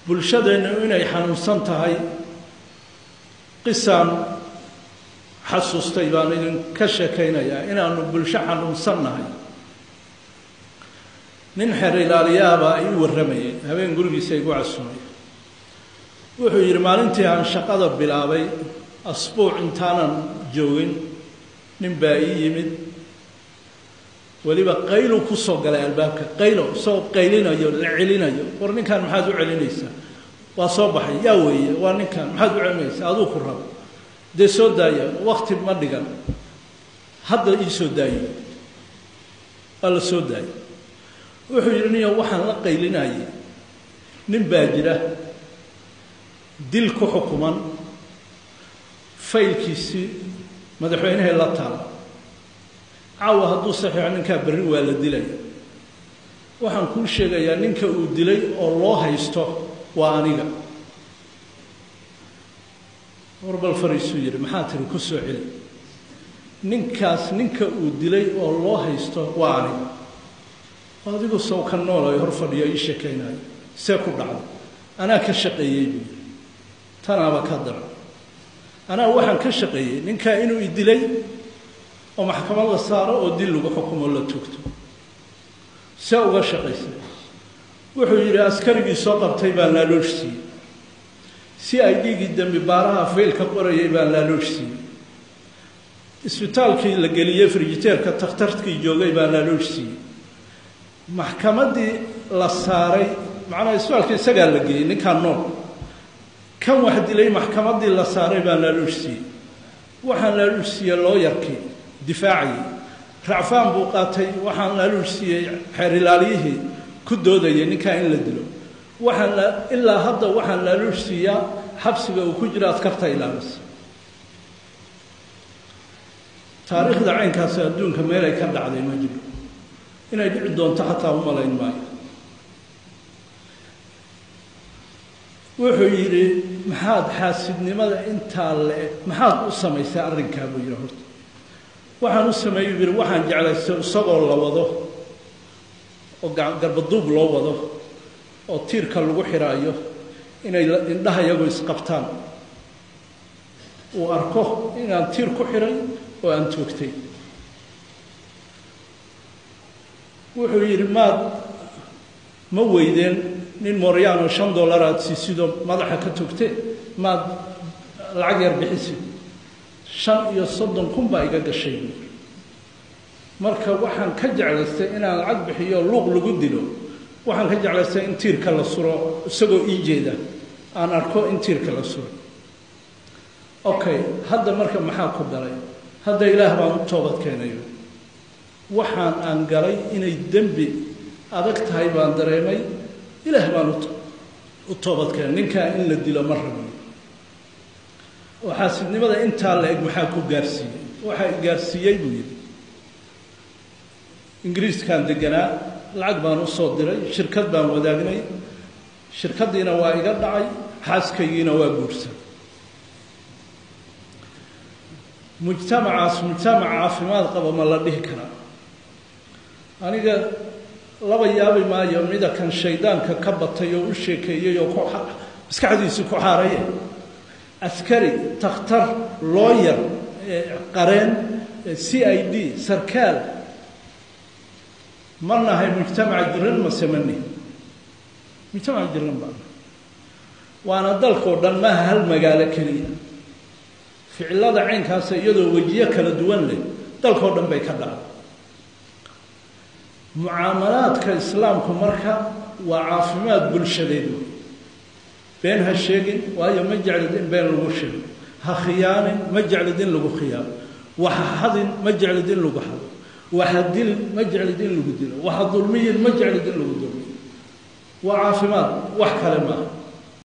bulshadeenna inay xanuunsan tahay qisaan xasuustay baan idinka sheekaynayaa inaanu bulsho xanuunsannahay nin xeer ilaaliyaaba ay u warramayay habeen gurigiisa igu casumay wuxuu yidhi maalintii aan shaqada bilaabay asbuuc intaanan joogin nin baa ii yimid weliba qaylu ku soo galay albaabka qaylo soo qaylinayo la celinayo war ninkan maxaad u celinaysaa waa soo baxay yaa weeye waa ninkan maxaad u celinaysaa aduu ku rabo dee soo daaya wakti ma dhigan hadda ii soo daayo waa la soo daayay wuxuu yidhi niyo waxaan la qaylinayay nin baa jira dil ku xukuman faylkiisii madaxweynaha la taala caawa hadduu saxiixo ninkaa berri waa la dilaya waxaan kuu sheegayaa ninka uu dilay oo loo haysto waa aniga warbal fariisuu yidhi maxaa tiri ku soo celi ninkaas ninka uu dilay oo loo haysto waa aniga adigu soo ka noolayo hor fadhiyo ii sheekaynayo see ku dhacday anaa ka shaqeeyey buu yidhi tanaaba ka daran anaa waxaan ka shaqeeyey ninkaa inuu i dilay oo maxkamad la saaro oo dil lagu xukumo la tugto see uga shaqaysay wuxuu yidhi askarigii soo qabtay baan laaloosh siiyey si ay dhiigii dambi baaraha faylka qorayay baan laaloosh siiyey isbitaalkii la geliyey frijiteerka takhtarkii joogay baan laaloosh siiyey maxkamaddii la saaray macnaha isbitaalkii isagaa la geeyey ninkaan nool kan wax dilay maxkamaddii la saaray baan laaloosh siiyey waxaan laaloosh siiyey looyarkii difaaciyey racfaan buu qaatay waxaan laaloosh siiyey xeer ilaaliyihii ku doodayay ninkaa in la dilo ilaa hadda waxaan laaloosh siiyaa xabsiga uu ku jiro askarta ilaalisa taariikhda caynkaasi adduunka meelay ka dhacday ma jiro inay dhici doonto xataa u malayn maayo wuxuu yidhi maxaad xaasidnimada intaa le-eg maxaad u samaysay arrinkaa buu yidhi horta waxaan u sameeyey buu yidhi waxaan jeclaystay isagoo la wado oo garbaduub loo wado oo tiirka lagu xiraayo inay indhaha iyagu isqabtaan uu arko inaan tiir ku xiray oo aan toogtay wuxuu yidhi ma weydeen nin mooryaano $5 aad siisidoo madaxa ka togte maad lacag yar bixisid 35 kun baa iga gashay marka waxaan ka jeclaystay inaan lacag bixiyo luuq lagu dilo waxaan ka jeclaystay in tiirka la suro isagoo ii jeeda aan arko in tiirka la suro okay hadda marka maxaa ku galay hadda ilaah baan u toobad keenayo waxaan aan galay inay dembi adag tahay baan dareemay ilaah baan u toobad keenay ninkaa in la dilo ma rabo oo xaasidnimada intaa la eg maxaa ku gaarsiiyey waxaa gaarsiiyey buu yidhi ingiriiskaan deganaa lacag baan u soo diray shirkad baan wadaagnay shirkaddiina waa iga dhacay xaaskaygiina waa guursan mujtamacaas mujtamac caafimaad qaba ma la dhihi karaa aniga laba yaabi maayo mida kan shaydaanka ka batay oo u sheekeeyey oo maskaxdiisu ku xaaraya askari takhtar lawyer qareen CID sarkaal ma nahay mujtamac jiran ma samani mujtamac jiran baa waana dalkoo dhan maaha hal magaalo keliya ficilada caynkaas iyadoo wajiyo kala duwan leh dalkoo dhan bay ka dhacday mucaamalaadka islaamku marka waa caafimaad bulshadeed been ha sheegin waayo ma jeclid in been lagu sheego ha khiyaanin ma jeclid in lagu khiyaano waxa hadin ma jeclid in lagu hado waxa dil ma jeclid in lagu dilo waxa dulmiyin ma jeclid in lagu dulmiyo waa caafimaad wax kale ma